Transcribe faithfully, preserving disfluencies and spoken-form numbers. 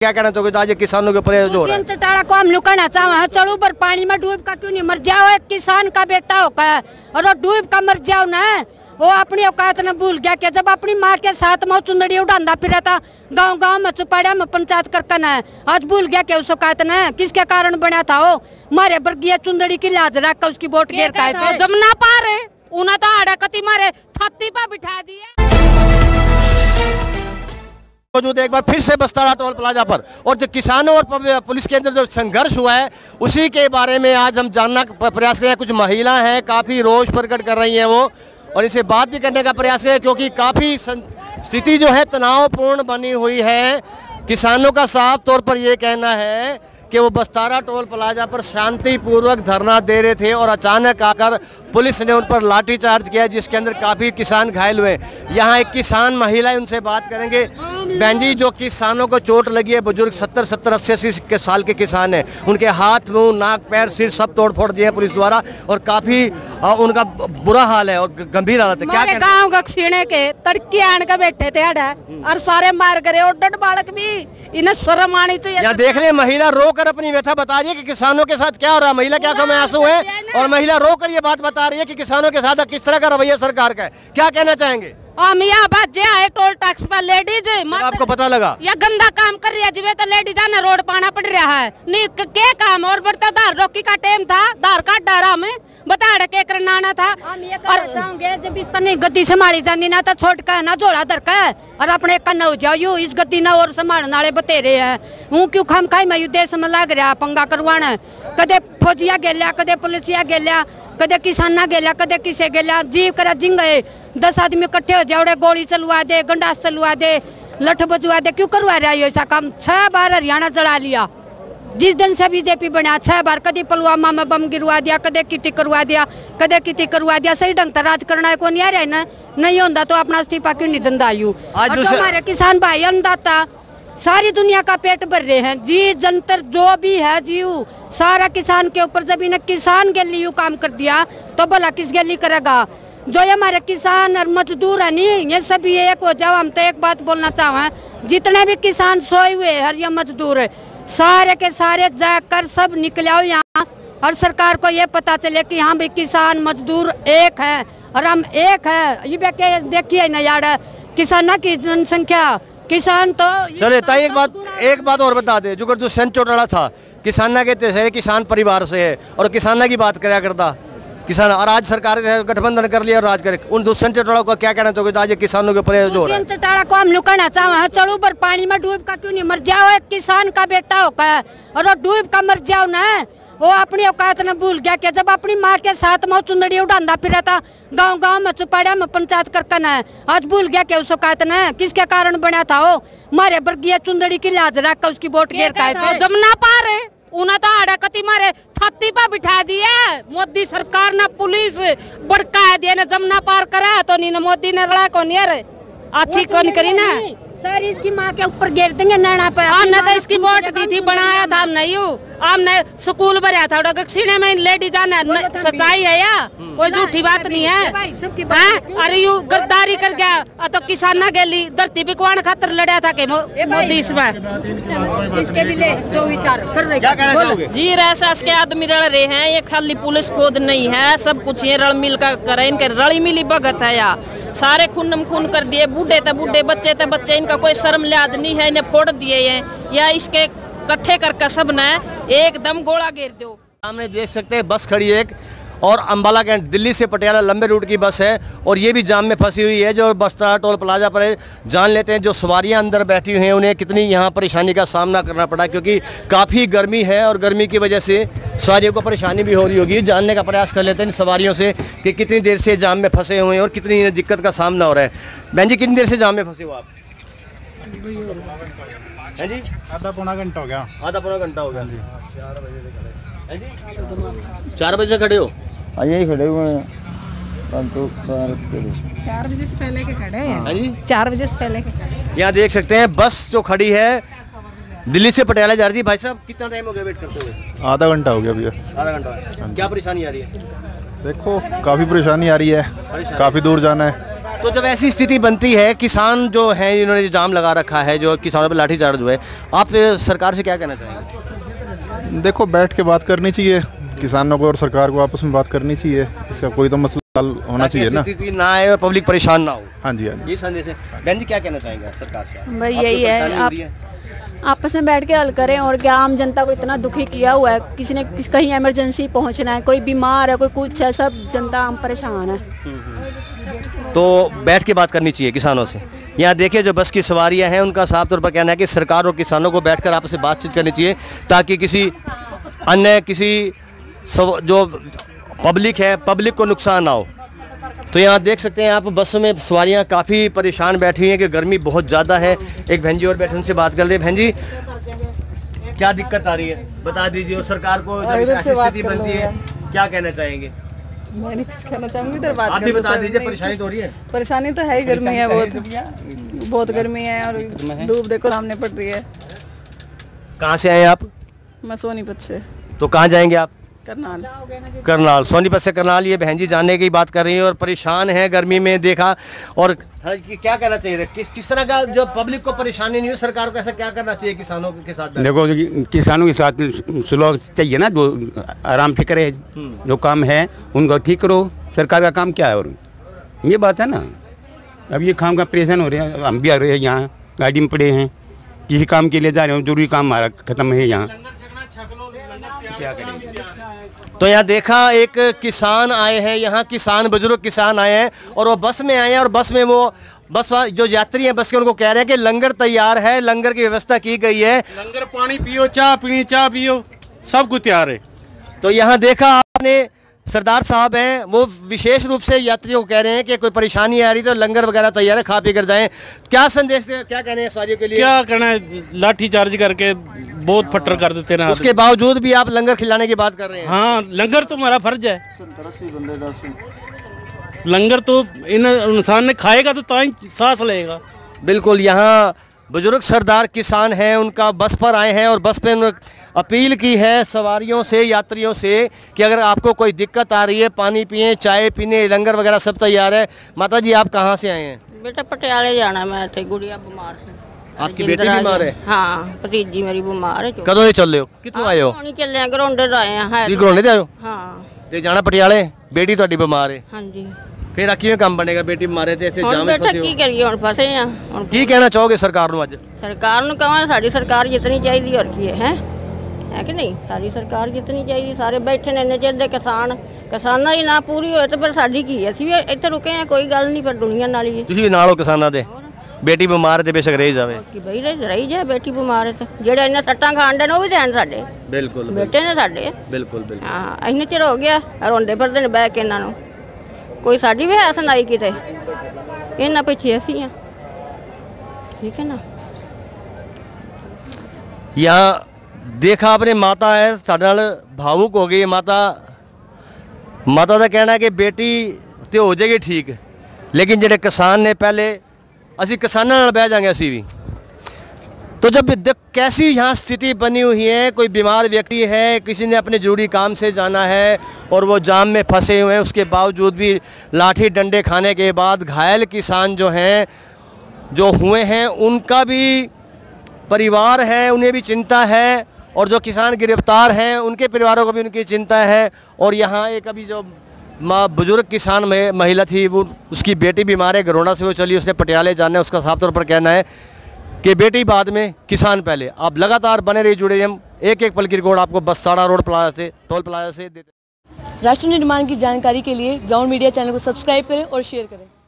क्या कहना चाहोगे आज किसानों के ऊपर जो हो रहा है? टाड़ा को हम लोग कहना चाहे चलो पर पानी में डूब का क्यों नहीं मर जाओ, एक किसान का बेटा होकर और वो डूब का मर जाओ ना, वो अपनी औकात ने भूल गया कि जब अपनी माँ के साथ में चुंदड़ी उड़ांदा फिरा था गांव गांव में चुपाड़ा में पंचायत करके न, आज भूल गया कि उस औकात ने किसके कारण बना था वो मारे वर्गीय चुंदड़ी की लाज रख कर उसकी वोट गिर का जमना पार है उन्हें तो आड़ा कति मारे छाती पर बिठा दिया। मौजूद एक बार फिर से बस्तारा टोल प्लाजा पर और जो किसानों और पुलिस के अंदर जो संघर्ष हुआ है उसी के बारे में आज हम जानना प्रयास करें। कुछ महिला हैं काफ़ी रोष प्रकट कर रही हैं वो, और इसे बात भी करने का प्रयास करें क्योंकि काफ़ी स्थिति जो है तनावपूर्ण बनी हुई है। किसानों का साफ तौर पर ये कहना है कि वो बस्तारा टोल प्लाजा पर शांतिपूर्वक धरना दे रहे थे और अचानक आकर पुलिस ने उन पर लाठीचार्ज किया जिसके अंदर काफ़ी किसान घायल हुए। यहाँ एक किसान महिला है, उनसे बात करेंगे। बहन जी, जो किसानों को चोट लगी है, बुजुर्ग सत्तर सत्तर अस्सी अस्सी के साल के किसान हैं, उनके हाथ मुंह नाक पैर सिर सब तोड़ फोड़ दिए हैं पुलिस द्वारा और काफ़ी उनका बुरा हाल है और गंभीर हालत है। क्या गाँव गक्षिणे के तड़के आन के बैठे थे और सारे मार करे और डट बालक भी इन्हें शर्म आनी चाहिए। यहाँ देख रहे महिला रोकर अपनी व्यथा बता रही है कि किसानों के साथ क्या हो रहा है। महिला क्या में आंसू है और महिला रोकर ये बात बता रही है कि किसानों के साथ किस तरह का रवैया सरकार का है। क्या कहना चाहेंगे? हम यहाँ बाजे आए टोल टैक्स पर लेडीज आपको पता लगा या गंदा काम कर रही है जिवे तो लेडीज आने रोड पाना पड़ रहा है नहीं के काम और बढ़ता धार रोकी का टाइम था धार का डारा में बता रहे के करना आना था और जब इस पर गद्दी संभाली जानी ना तो छोट का ना जोड़ा दर का और अपने कन्ना हो जाओ यू इस गद्दी ना और संभालने वाले बतेरे हैं हूँ क्यों खाम खाई मैं देश में लग रहा पंगा करवाना कदे फौजिया गेलिया कदे पुलिसिया गेलिया कदे किसाना गेलिया कदे किसे गेलिया जीव करा जिंग गए दस आदमी इकट्ठे हो जाओ गोली चलवा दे गंडास चलवा दे लठ बजवा दे क्यों करवा रहा है ऐसा काम। छह बार हरियाणा जला लिया जिस दिन से बीजेपी बना छह बार कभी पुलवामा में बम गिरवा दिया कदे किटी करवा दिया कदे किटी करवा दिया। सही ढंग से राज करना है कौन यार है ना नहीं होता तो अपना इस्तीफा क्यों नहीं धंधा यू। हमारे किसान भाई अन्नदाता सारी दुनिया का पेट भर रहे हैं जी जंतर जो भी है जीव सारा किसान के ऊपर जब इन्हें किसान गैली यू काम कर दिया तो भला किस गैली करेगा। जो ये हमारे किसान और मजदूर है नहीं ये सभी एक हो जाओ। हम तो एक बात बोलना चाहें जितने भी किसान सोए हुए हैं ये मजदूर है सारे के सारे जाकर सब निकले आओ यहाँ और सरकार को ये पता चले कि हाँ भाई किसान मजदूर एक है और हम एक है। ये देखिए ना यार किसानों की जनसंख्या किसान तो चले ताई एक बात एक बात और बता दे जो जो सेंट चौटाला था किसाना के तहत किसान परिवार से है और किसाना की बात कराया करता किसान और आज सरकार गठबंधन कर लिया और राज करे उन दूसरे चौटाला को क्या कहना चाहोगे आज किसानों के ऊपर जो हो रहा है? चौटाला को हम लोग कहना चाहे चलो पर पानी में डूब का क्यों नहीं मर जाओ, एक किसान का बेटा होकर और वो डूब का मर जाओ ना, वो अपनी औकात ने भूल गया कि जब अपनी माँ के साथ में चुंदड़ी उड़ांदा फिरा था गांव गांव में चुपाड़ा में पंचायत करके न, आज भूल गया कि उस औकात ने किसके कारण बना था वो मारे वर्गीय चुंदड़ी की लाज रख कर उसकी वोट गिर का जमना पार है उन्हें तो आड़ा कति मारे छाती पर बिठा दिया। मोदी सरकार ने पुलिस बड़का दिया ने जमना पार करा तो नहीं मोदी ने लड़ा कौन यार अच्छी कौन करी ना सर इसकी माँ के ऊपर गिर देंगे नैना पे। हमने तो इसकी वोट दी थी बनाया था हम नहीं हूँ हमने स्कूल भरा था गक्षिणे में लेडीज आना सच्चाई है या कोई झूठी बात नहीं है। अरे यू गद्दारी कर गया तो किसाना गेली धरती बिकवान खातर लड़ा था के मोदी इसमें इसके भी ले दो विचार कर रहे जी ऐसा के आदमी रल रहे हैं ये खाली पुलिस फौज नहीं है सब कुछ ये रल मिल कर करे इनके रली मिली भगत है या सारे खून खून कर दिए बूढ़े थे बूढ़े बच्चे थे बच्चे इनका कोई शर्म लिहाज नहीं है इन्हें फोड़ दिए हैं या इसके इकट्ठे करके सब ने एकदम गोला घेर दो। सामने देख सकते हैं बस खड़ी है एक और अम्बाला के दिल्ली से पटियाला लंबे रूट की बस है और ये भी जाम में फंसी हुई है जो बस्तारा टोल प्लाजा पर है। जान लेते हैं जो सवारियां अंदर बैठी हुई हैं उन्हें कितनी यहाँ परेशानी का सामना करना पड़ा क्योंकि काफ़ी गर्मी है और गर्मी की वजह से सवारियों को परेशानी भी हो रही होगी। जानने का प्रयास कर लेते हैं सवारियों से कि कितनी देर से जाम में फंसे हुए हैं और कितनी दिक्कत का सामना हो रहा है। बहन जी कितनी देर से जाम में फंसे हो आप? है जी आधा पौना घंटा हो गया आधा पौना घंटा हो गया चार बजे खड़े हो? यही खड़े हुए हैं चार बजे से पहले के खड़े हैं चार बजे से पहले के खड़े। यहाँ देख सकते हैं बस जो खड़ी है दिल्ली से पटियाला जा रही थी। भाई साहब कितना टाइम हो गया वेट करते हुए? आधा घंटा हो गया भैया। आधा घंटा क्या परेशानी आ रही है? देखो काफ़ी परेशानी आ रही है काफ़ी दूर जाना है तो जब ऐसी स्थिति बनती है, किसान जो है इन्होंने जो जाम लगा रखा है, जो किसानों पर लाठीचार्ज हुआ है, आप सरकार से क्या कहना चाहेंगे? देखो, बैठ के बात करनी चाहिए, किसानों को और सरकार को आपस में बात करनी चाहिए, इसका कोई तो मसला हल होना चाहिए ना, स्थिति ना आए और पब्लिक परेशान ना हो। हाँ जी, हाँ जी, ये संदेश है। बहन जी क्या कहना चाहेंगे आप सरकार से? भाई यही है, आप आपस में बैठ के हल करें। और क्या, आम जनता को इतना दुखी किया हुआ है, किसी ने किस कहीं इमरजेंसी पहुंचना है, कोई बीमार है, कोई कुछ है, सब जनता आम परेशान है। तो बैठ के बात करनी चाहिए किसानों से। यहाँ देखिए जो बस की सवारियाँ हैं उनका साफ तौर पर कहना है कि सरकार और किसानों को बैठकर आपस में बातचीत करनी चाहिए, ताकि किसी अन्य किसी जो पब्लिक है पब्लिक को नुकसान ना हो। तो यहाँ देख सकते हैं आप बस में सवारियाँ काफ़ी परेशान बैठी हैं कि गर्मी बहुत ज़्यादा है। एक बहन जी और बैठे, उनसे बात कर ले। बहन जी क्या दिक्कत आ रही है बता दीजिए, और सरकार को जब ऐसी स्थिति बनती है क्या कहना चाहेंगे? मैं नहीं कुछ कहना चाहूँगी, इधर बात आप भी बता दीजिए। परेशानी तो हो रही है? परेशानी तो है ही, गर्मी है बहुत, बहुत गर्मी है और धूप देखो सामने पड़ रही है। कहाँ से आए हैं आप? मैं सोनीपत से। तो कहाँ जाएंगे आप? करनाल। करनाल, सोनीपत से करनाल। ये बहन जी जानने की बात कर रही है और परेशान है गर्मी में देखा। और क्या कहना चाहिए, किस किस तरह का जो पब्लिक को परेशानी नहीं हो, सरकार को ऐसा क्या करना चाहिए किसानों के साथ? देखो किसानों के साथ सुलह चाहिए ना, जो आराम से करे, जो काम है उनको ठीक करो। सरकार का काम क्या है? और ये बात है ना, अब ये काम का परेशान हो रहे हैं, हम भी आ रहे हैं यहाँ, गाड़ी में पड़े हैं, किसी काम के लिए जा रहे हो, जरूरी काम हमारा खत्म है यहाँ, क्या करेंगे? तो यहाँ देखा एक किसान आए हैं, यहाँ किसान बुजुर्ग किसान आए हैं और वो बस में आए हैं, और बस में वो बस जो यात्री हैं बस के उनको कह रहे हैं कि लंगर तैयार है, लंगर की व्यवस्था की गई है, लंगर पानी पियो, चाय पीनी चाय पियो, सब कुछ तैयार है। तो यहाँ देखा आपने सरदार साहब हैं, वो विशेष रूप से यात्रियों को कह रहे हैं कि कोई परेशानी आ रही तो लंगर वगैरह तैयार है, खा पी कर जाएं। क्या संदेश दे, क्या कहने हैं सवारियों के लिए? क्या कहना है, लाठी चार्ज करके बहुत फट्टर कर देते हैं। उसके बावजूद भी आप लंगर खिलाने की बात कर रहे हैं? हाँ, लंगर तो हमारा फर्ज है। लंगर तो इन इंसान ने खाएगा तो ताई सांस लेगा। बिल्कुल। यहाँ बुजुर्ग सरदार किसान हैं, उनका बस पर आए हैं और बस पे अपील की है सवारियों से, यात्रियों से कि अगर आपको कोई दिक्कत आ रही है, पानी पिए, चाय पीने, लंगर वगैरह सब तैयार है। माता जी आप कहाँ से आए हैं? बेटा पटियाले जाना, मैं थे गुड़िया बीमार है। आपकी बेटी बीमार है? हाँ, भतीजी मेरी बीमार है। कदों चल रहे हो? कितों आए हो? नहीं चले, ग्राउंडे आए हैं। ग्राउंडे आए हो? हाँ। ते जाना पटियाले, बेटी ਤੁਹਾਡੀ बीमार है? हाँ जी। फिर आ किवें काम बनेगा, बेटी मारे ते इत्थे जाम में फसे हो? की करिए, हुण फसे आ। की कहना चाहोगे सरकार ਨੂੰ ਅੱਜ? सरकार ਨੂੰ ਕਹਾਂ ਸਾਡੀ ਸਰਕਾਰ ਜਿੱਤਣੀ ਚਾਹੀਦੀ, ਹੋਰ ਕੀ ਹੈ ਹੈ ਹੈ ਕਿ ਨਹੀਂ? ਸਾਡੀ ਸਰਕਾਰ ਜਿੱਤਣੀ ਚਾਹੀਦੀ। ਸਾਰੇ ਬੈਠੇ ਨੇ ਇੰਨੇ ਚਿਰ ਦੇ ਕਿਸਾਨ, ਕਿਸਾਨਾਂ ਦੀ ਨਾ ਪੂਰੀ ਹੋਏ ਤੇ ਫਿਰ ਸਾਡੀ ਕੀ ਹੈ? ਅਸੀਂ ਵੀ ਇੱਥੇ ਰੁਕੇ ਆ, ਕੋਈ ਗੱਲ ਨਹੀਂ, ਪਰ ਦੁਨੀਆ ਨਾਲ ਹੀ। ਤੁਸੀਂ ਵੀ ਨਾਲ ਹੋ ਕਿਸਾਨਾਂ ਦੇ? बेटी बीमार है तो बेशक रही जाए कि भाई रही जाए, बेटी बीमार है तो जेड़ा इन्ने सट्टां खाण दे ने, वो भी देण साडे। बिल्कुल बेटे ने साडे। बिल्कुल बिल्कुल। हाँ, इन्ने चिर हो गया रोंदे फिरदे ने बह के, इन्हां नूं कोई साडी भी है सुनाई किते, इन्हां पिछे असीं आ, ठीक है ना। यहाँ देखा आपने माता है साडे नाल भावुक हो गई। माता माता का कहना है कि बेटी तो हो जाएगी ठीक, लेकिन जेडे किसान ने पहले असी किसानों नाल बह जाएंगे असी भी। तो जब देख कैसी यहाँ स्थिति बनी हुई है, कोई बीमार व्यक्ति है, किसी ने अपने जरूरी काम से जाना है और वो जाम में फंसे हुए हैं, उसके बावजूद भी लाठी डंडे खाने के बाद घायल किसान जो हैं जो हुए हैं उनका भी परिवार है, उन्हें भी चिंता है, और जो किसान गिरफ्तार हैं उनके परिवारों को भी उनकी चिंता है। और यहाँ एक अभी जो माँ बुजुर्ग किसान में महिला थी, वो उसकी बेटी बीमार है, गरोड़ा से वो चली, उसने पटियाले जाना है, उसका साफ तौर पर कहना है कि बेटी बाद में किसान पहले। आप लगातार बने रहिए जुड़े, हम एक एक पल की रिकॉर्ड आपको बसताड़ा रोड प्लाजा से, टोल प्लाजा से देते। राष्ट्र निर्माण की जानकारी के लिए ग्राउंड मीडिया चैनल को सब्सक्राइब करें और शेयर करें।